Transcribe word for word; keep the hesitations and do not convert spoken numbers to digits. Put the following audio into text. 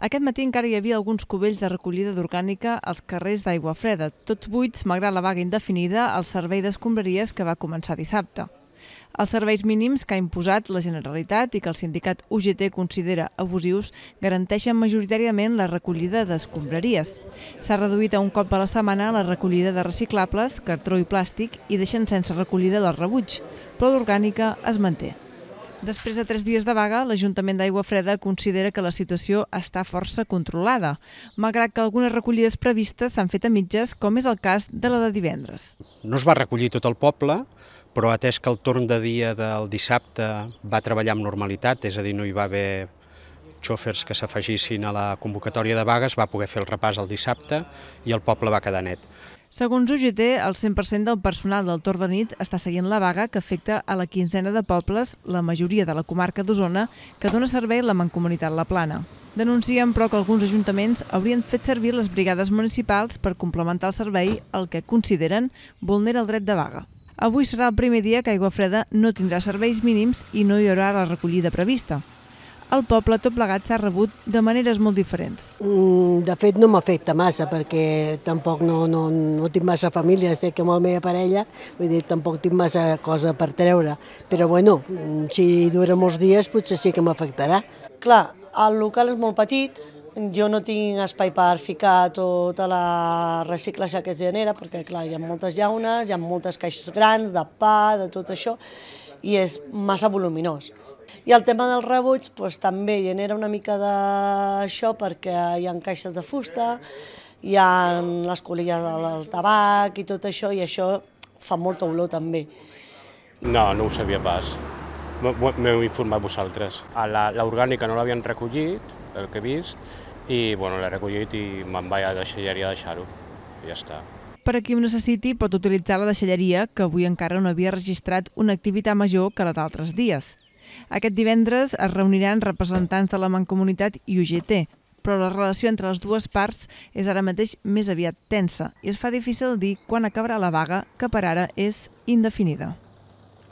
Aquest matí encara hi havia alguns cubells de recollida d'orgànica als carrers d'Aiguafreda, tots buits malgrat la vaga indefinida al servei d'escombraries que va començar dissabte. Els serveis mínims que ha imposat la Generalitat i que el sindicat U G T considera abusius garanteixen majoritàriament la recollida d'escombraries. S'ha reduït a un cop a la setmana la recollida de reciclables, cartró i plàstic i deixen sense recollida del rebuig, però l'orgànica es manté. Després de tres dies de vaga, l'Ajuntament d'Aiguafreda considera que la situació està força controlada, malgrat que algunes recollides previstes s'han fet a mitges, com és el cas de la de divendres. No es va recollir tot el poble, però atès que el torn de dia del dissabte va treballar amb normalitat, és a dir, no hi va haver xòfers que s'afegissin a la convocatòria de vagues, va poder fer el repàs el dissabte i el poble va quedar net. Segons U G T, el cent per cent del personal del torn de nit està seguint la vaga que afecta a la quinzena de pobles, la majoria de la comarca d'Osona, que dona servei a la Mancomunitat La Plana. Denuncien, però, que alguns ajuntaments haurien fet servir les brigades municipals per complementar el servei, el que consideren vulnera el dret de vaga. Avui serà el primer dia que Aiguafreda no tindrà serveis mínims i no hi haurà la recollida prevista. El poble tot plegat s'ha rebut de maneres molt diferents. De fet, no m'afecta massa, perquè tampoc no, no, no tinc massa família, estic amb la meva parella, vull dir, tampoc tinc massa cosa per treure. Però, bueno, si dura molts dies, potser sí que m'afectarà. Clar, el local és molt petit, jo no tinc espai per ficar tota la reciclatge que es genera, perquè, clar, hi ha moltes llaunes, hi ha moltes caixes grans de pa, de tot això, i és massa voluminós. I el tema del rebuig doncs, també genera una mica d'això perquè hi ha caixes de fusta, hi ha les colilles del tabac i tot això, i això fa molta olor també. No, no ho sabia pas. M'heu informat vosaltres. L'orgànica no l'havien recollit, el que he vist, i bueno, l'he recollit i me'n vaig a la deixalleria a deixar-ho. I ja està. Per a qui ho necessiti pot utilitzar la deixalleria, que avui encara no havia registrat una activitat major que la d'altres dies. Aquest divendres es reuniran representants de la Mancomunitat i U G T, però la relació entre les dues parts és ara mateix més aviat tensa i es fa difícil dir quan acabarà la vaga, que per ara és indefinida.